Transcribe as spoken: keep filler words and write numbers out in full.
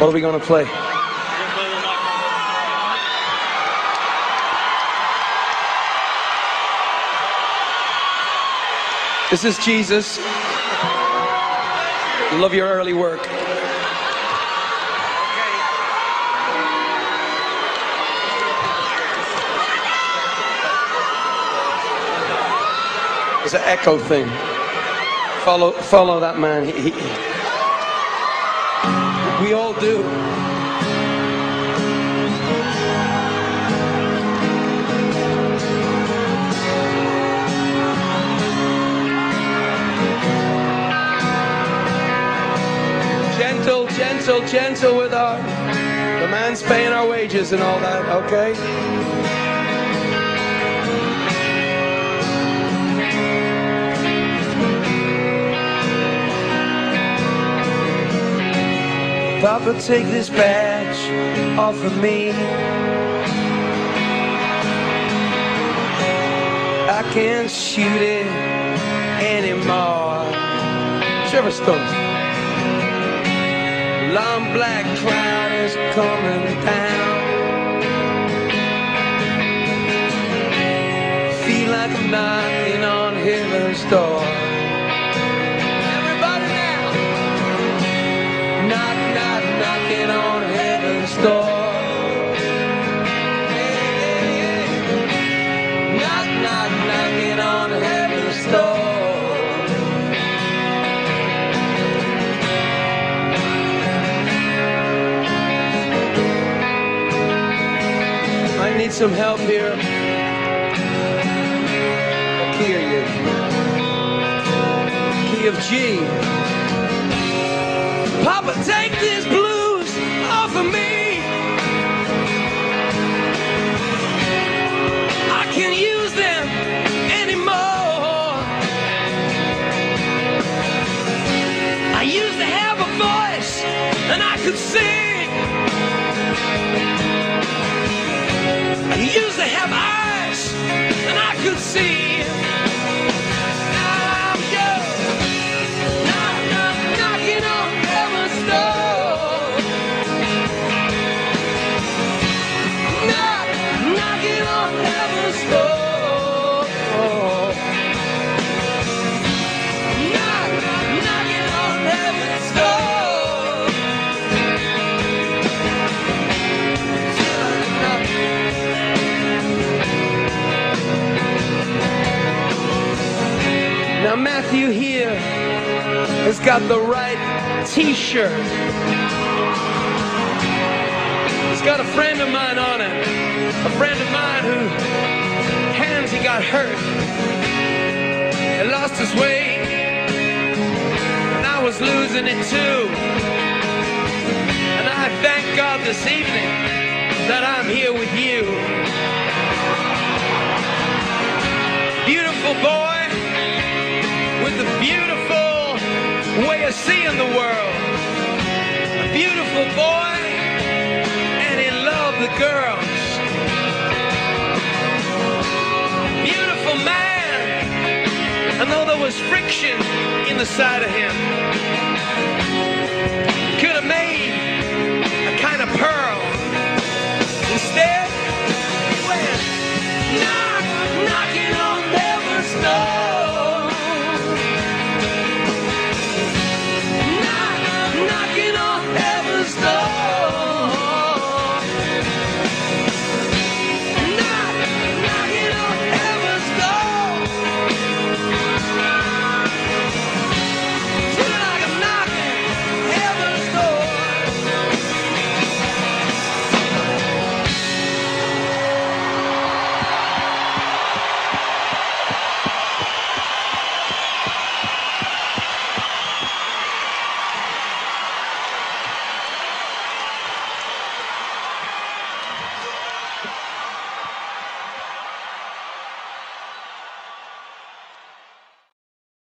What are we going to play? This is Jesus. Love your early work. It's an echo thing. Follow, follow that man. He, he, we all do. Gentle, gentle, gentle with our, the man's paying our wages and all that, okay? Papa, take this badge off of me. I can't shoot it anymore. Trevor Stones. Long black cloud is coming down. Feel like I'm knocking on heaven's door. Everybody now. Knock, knock, knocking on heaven's door. Hey, hey, hey. Knock, knock, knocking on heaven's door. I need some help here. What key are you? Key of G. Papa, take this blues off of me. I can't use them anymore. I used to have a voice and I could sing. I used to have eyes and I could see. Now I'm young, knock, knock, knocking on heaven's door. Knock, knocking on heaven's door. Knock, knocking on heaven's door. Now Matthew here has got the right t-shirt. It's got a friend of mine on it. A friend of mine whose hands he got hurt and lost his way. And I was losing it too. And I thank God this evening that I'm here with you. Beautiful boy with a beautiful way of seeing the world. A beautiful boy, and he loved the girls. Beautiful man, and though there was friction in the side of him,